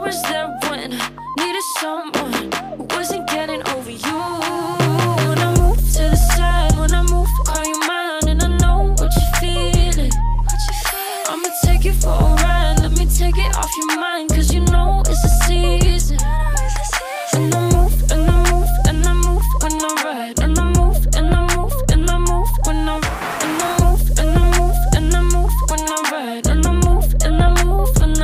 was there when I needed someone who wasn't getting over you. When I move to the side, when I move, call you mine, and I know what you're feeling. I'ma take you for a ride, let me take it off your mind, cause you know it's a season. And I move, and I move, and I move when I ride, and I move, and I move, and I move when I ride, and I move, and I move, and I move when I ride, and I move, and I move when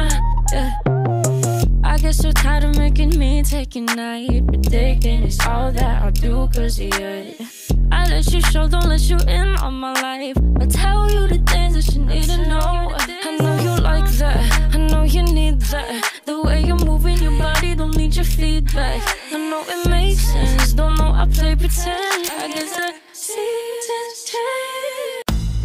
I get so tired of making me take a night, but taking is all that I'll do cause of you. I let you show, don't let you in on my life. I tell you the things that you need to know. I know you like that, I know you need that. The way you're moving your body, don't need your feedback. I know it makes sense, don't know I play pretend. I guess that seasons change.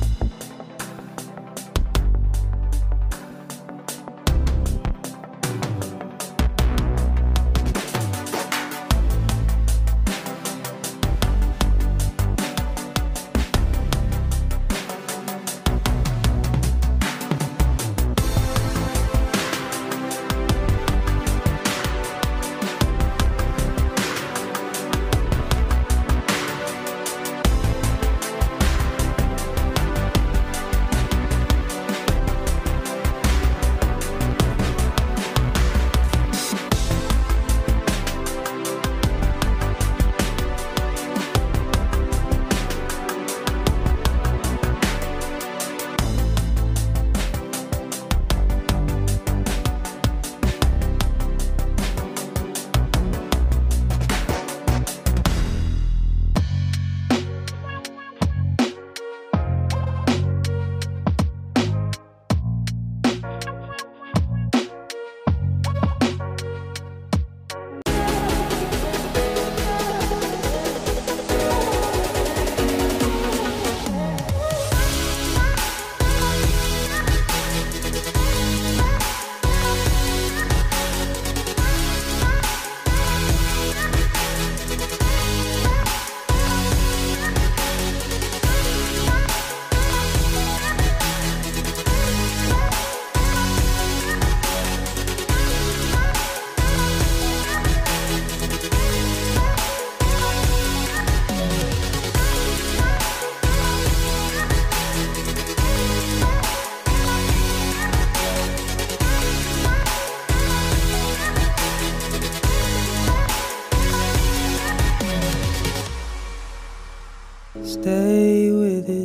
Stay with it,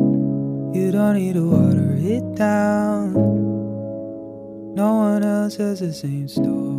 you don't need to water it down. No one else has the same story.